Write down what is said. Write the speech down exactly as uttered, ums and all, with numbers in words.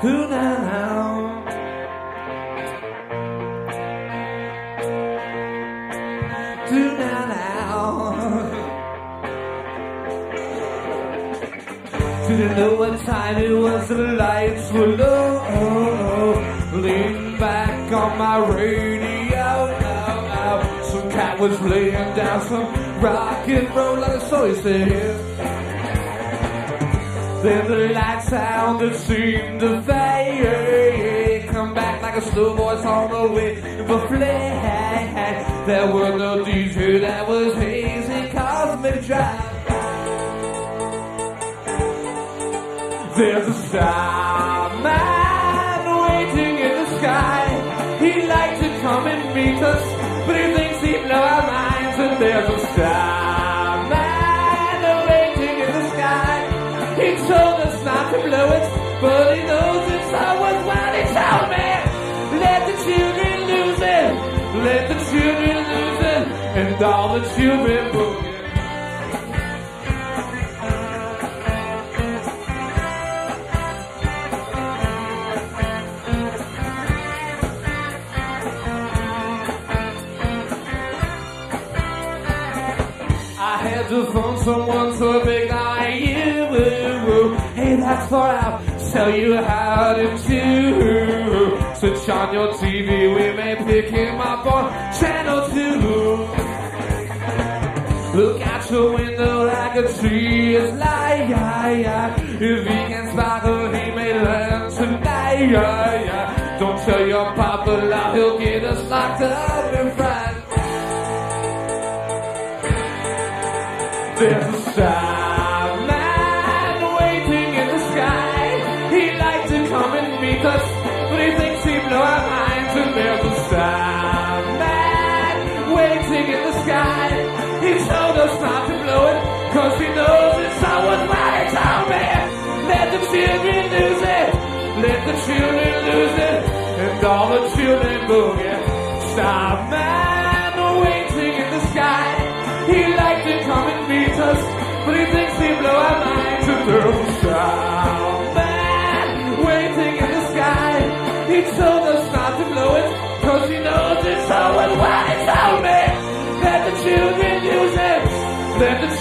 Ooh, now, now. Do now, now. Didn't know what time it was, the lights were low. Lean back on my radio. Oh, oh. Some cat was laying down some rock and roll, like I saw you say. Then the light sound that seemed to fade come back like a slow voice on the way of a flag. There were no D J, that was hazy cosmic drive. There's a starman waiting in the sky. He'd like to come and meet us, but he thinks he'd blow our minds. And there's a starman waiting in the sky. He told us not to blow it, but he knows it's always what he told me. Let the children lose it, let the children lose it, and all the children boogie. I had to phone someone so big I you. Hey, that's far out. Tell you how to do. Switch on your T V, we may pick him up on channel two. Look out your window like a tree is like, yeah, yeah. If he can sparkle, he may learn tonight, yeah, yeah. Don't tell your papa love, he'll get us locked up in front. There's a starman waiting in the sky. He'd like to come and meet us, but he thinks he'd blow our minds. And there's a starman waiting in the sky. He told us not to blow it, cause he knows it's always what he told me. Let the children lose it, let the children lose it, and all the children boogie. Starman waiting in the sky. He'd like to come and meet us, but he thinks he'd blow our minds. And there's a starman waiting in the sky. He told us not to blow it, cause he knows it's always what he told me. Let the children use it, let the